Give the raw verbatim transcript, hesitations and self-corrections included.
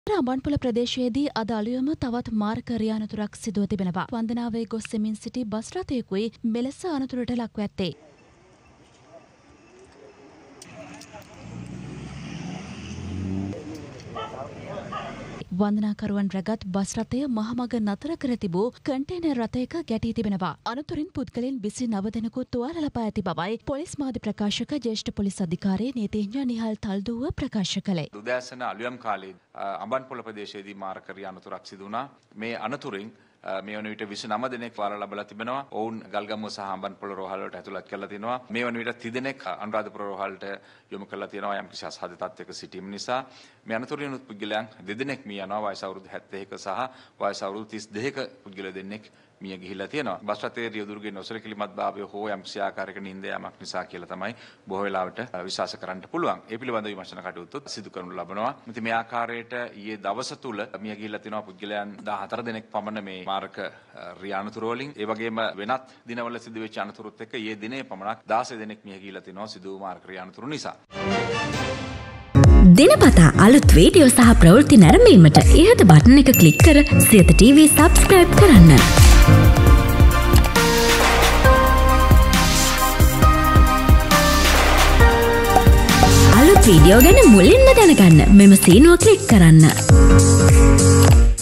අඹන්පොළ ප්‍රදේශයේදී අද අලුයම තවත් මාර්ග රියානතුරක් සිදුව තිබෙනවා. වන්දනාවේ ගොස් සෙමින් සිටි බස් රථයකුයි මෙලෙස අනතුරට ලක්ව ඇත්තේ. වන්දනාකරුවන් රැගත් බස් රථය මහමග නතර කර තිබූ කන්ටේනර් රථයක ගැටී තිබෙනවා. අනතුරින් පුද්ගලයන් විසිනව දෙනෙකු තුවාල ලබා ඇති බවයි පොලිස් මාධ්‍ය ප්‍රකාශක ජ්‍යෙෂ්ඨ පොලිස් අධිකාරී නීතිඥ නිහල් තල්දුව ප්‍රකාශ කළේ. උදෑසන අලුයම් කාලයේ අඹන්පොළ ප්‍රදේශයේදී මාර්ග රියානතුරක් සිදු වුණා. මේ අනතුරින් මේ වන විට විසිනව දෙනෙක් වාර ලබලා තිබෙනවා. ඔවුන් ගල්ගමුව සහ අඹන්පොළ රෝහල වලට ඇතුළත් කරලා තිනවා. මේ වන විට තිස් දෙනෙක් අනුරාධපුර රෝහලට යොමු කරලා තියෙනවා යම් කිසි අසහද තත්ත්වයක සිටීම නිසා. මේ අනතුරින් උත් පුද්ගලයන් දෙදෙනෙක් මිය යනවා. වයස අවුරුදු හැත්තෑවක සහ වයස අවුරුදු තිස් දෙකක පුද්ගලයෝ දෙන්නෙක් මිය ගිහිලා තියෙනවා. බස් රථයේ රියදුරුගේ නොසලකිලිමත් භාවය හෝ යම් කිසි ආකාරයක නිින්ද යාමක් නිසා කියලා තමයි බොහෝ වෙලාවට විශ්වාස කරන්න පුළුවන්. ඒ පිළිබඳව විමර්ශන කටයුතු සිදු කරනු ලබනවා. ඉතින් මේ ආකාරයට ඊයේ දවස තුල මිය ගිහිලා තියෙනවා පුද්ගලයන් දාහතර දෙනෙක් පමණ මේ මාර්ග රියානතුරු වලින්. ඒ වගේම වෙනත් දිනවල සිදුවෙච්ච අනතුරුත් එක්ක ඊයේ දිනේ පමණක් දාසය දෙනෙක් මිය ගිහිලා තියෙනවා සිදු මාර්ග රියානතුරු නිසා. දිනපතා අලුත් වීඩියෝ සහ ප්‍රවෘත්ති නැරඹීමට ඉහත බටන් එක ක්ලික් කර සියත ටීවී සබ්ස්ක්‍රයිබ් කරන්න. අලුත් වීඩියෝ ගැන මුලින්ම දැනගන්න මෙම සීනුව ක්ලික් කරන්න.